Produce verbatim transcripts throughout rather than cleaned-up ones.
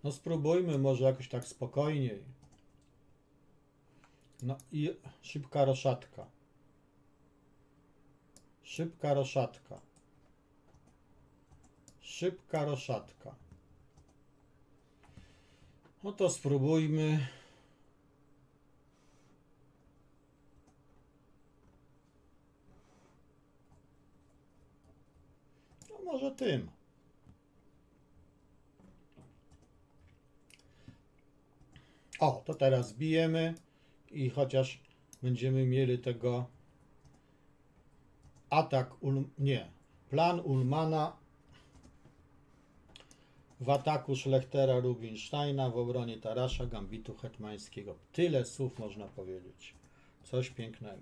No spróbujmy może jakoś tak spokojniej. No i szybka roszatka. Szybka roszatka. Szybka roszatka. No to spróbujmy. No może tym. O, to teraz bijemy i chociaż będziemy mieli tego atak, Ul nie, plan Ullmana w ataku Schlechtera, Rubinsteina, w obronie Tarasza, Gambitu Hetmańskiego. Tyle słów można powiedzieć. Coś pięknego.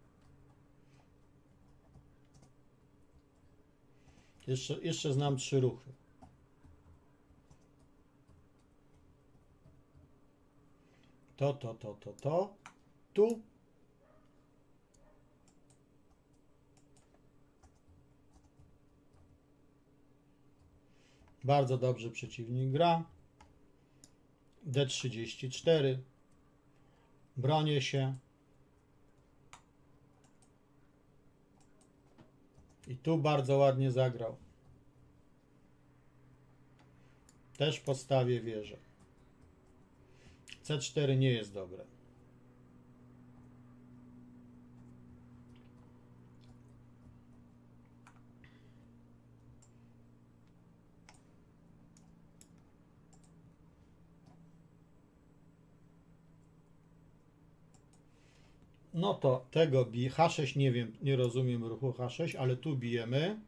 Jeszcze, jeszcze znam trzy ruchy. To, to, to, to, to. Tu. Bardzo dobrze przeciwnik gra. D trzydzieści cztery. Bronię się. I tu bardzo ładnie zagrał. Też postawię wieżę. C cztery nie jest dobre. No to tego bij. H sześć nie wiem, nie rozumiem ruchu H sześć, ale tu bijemy.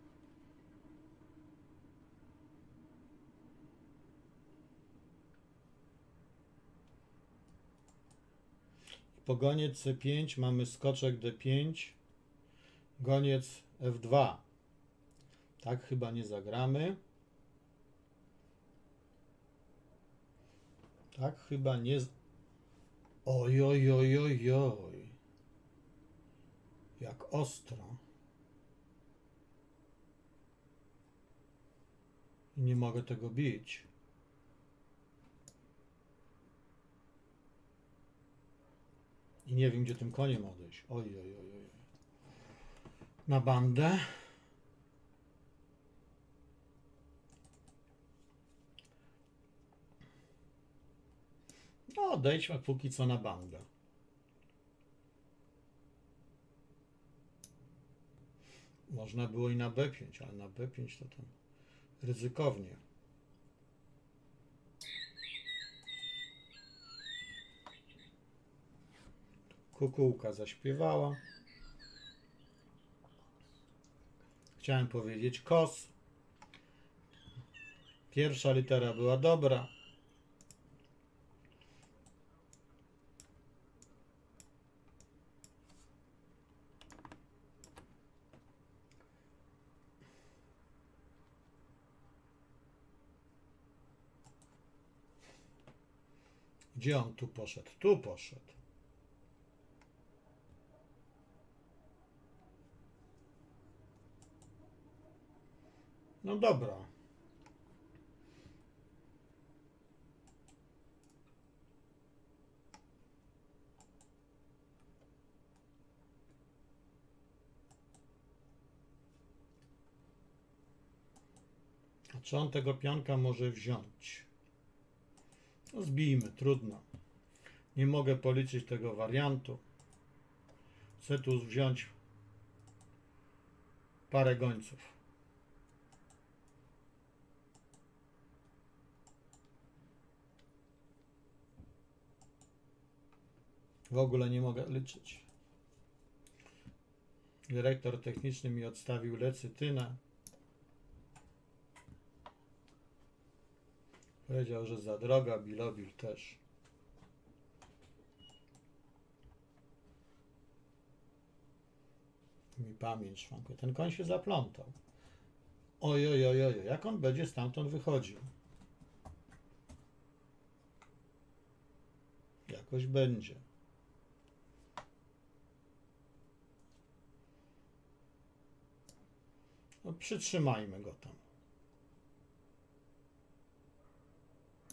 Po goniec C pięć mamy skoczek D pięć. Goniec F dwa. Tak chyba nie zagramy. Tak chyba nie... Oj, oj, oj, oj, oj. Jak ostro. I nie mogę tego bić. I nie wiem, gdzie tym koniem odejść. Oj, oj, oj, oj. Na bandę. No, odejdźmy póki co na bandę. Można było i na B pięć, ale na B pięć to tam ryzykownie. Kukułka zaśpiewała. Chciałem powiedzieć kos. Pierwsza litera była dobra. Gdzie on tu poszedł? Tu poszedł. No dobra. A czy on tego pionka może wziąć? No zbijmy, trudno. Nie mogę policzyć tego wariantu. Chcę tu wziąć parę gońców. W ogóle nie mogę liczyć. Dyrektor techniczny mi odstawił lecytynę. Powiedział, że za droga, Bilobil też. Mi pamięć szwankuje. Ten koń się zaplątał. Oj, oj, oj, oj, jak on będzie stamtąd wychodził? Jakoś będzie. No, przytrzymajmy go tam.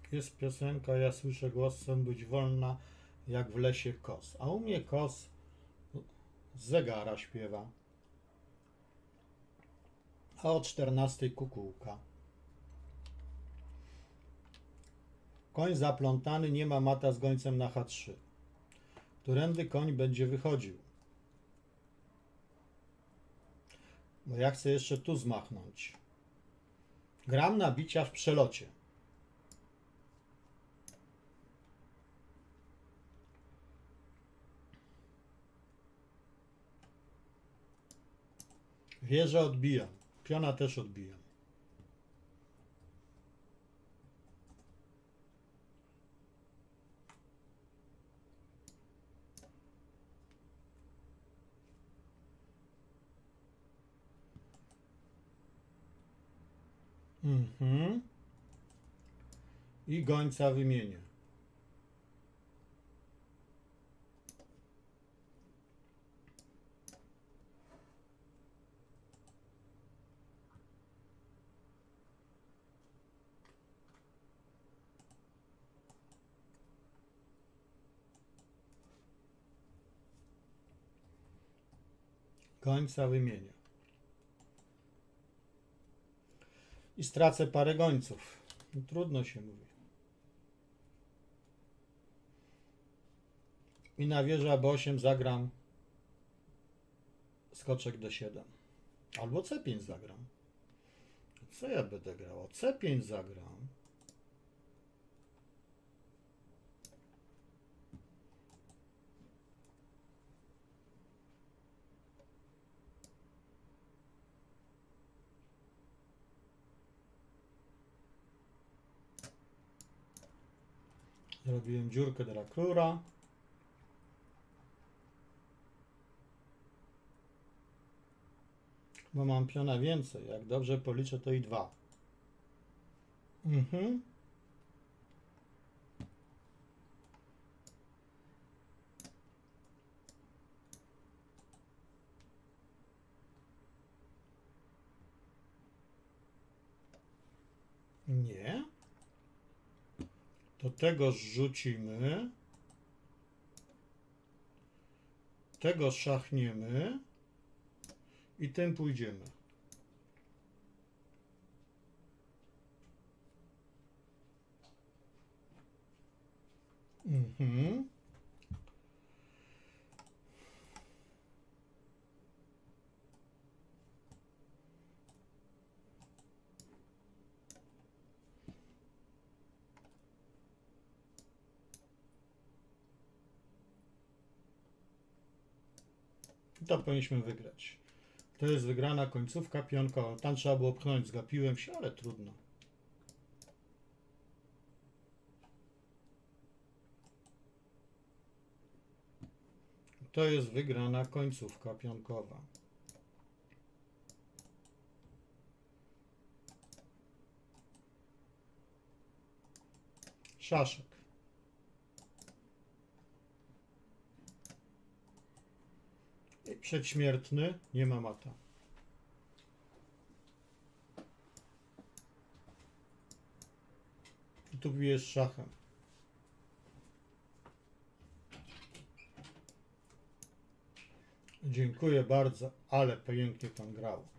Jest piosenka, ja słyszę głos, chcę być wolna, jak w lesie kos. A u mnie kos z zegara śpiewa. A o czternastej kukułka. Koń zaplątany, nie ma mata z gońcem na H trzy. Którędy koń będzie wychodził? Bo ja chcę jeszcze tu zmachnąć. Gram na bicia w przelocie. Wieżę odbijam. Piona też odbijam. Mhm. I gońca wymienię. Gońca wymienię. I stracę parę gońców. No, trudno się mówi. I na wieżę B osiem zagram skoczek D siedem. Albo C pięć zagram. Co ja będę grał? C pięć zagram. Zrobiłem dziurkę dla króla. Bo mam piona więcej. Jak dobrze policzę, to i dwa. Mhm. Nie. To tego zrzucimy. Tego szachniemy. I tym pójdziemy. Mhm. To powinniśmy wygrać. To jest wygrana końcówka pionka. Tam trzeba było pchnąć, zgapiłem się, ale trudno. To jest wygrana końcówka pionkowa. Szaszek. I przedśmiertny, nie ma mata. I tu bijesz szachem. Dziękuję bardzo, ale pięknie pan grał.